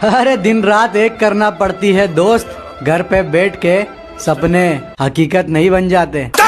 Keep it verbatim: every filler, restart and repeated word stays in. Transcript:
अरे दिन रात एक करना पड़ती है दोस्त, घर पे बैठ के सपने हकीकत नहीं बन जाते।